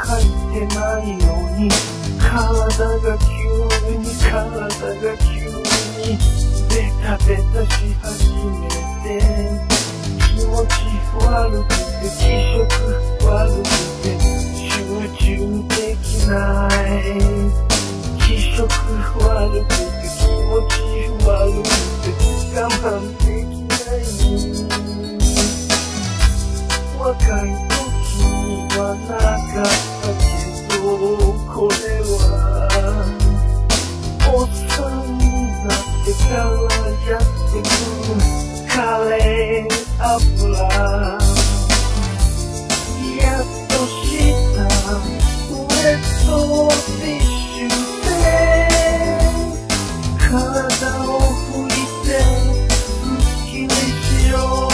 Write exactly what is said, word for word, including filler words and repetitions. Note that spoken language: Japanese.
書いてないのに体が急に体が急にベタベタし始めて気持ち悪くて気色悪くて集中できない気色悪くて気持ち悪くて我慢できない若い時にはなかったけどこれはおっさんになってからやってくるカレー油やっとしたウェットティッシュで体を拭いてすっきりしよう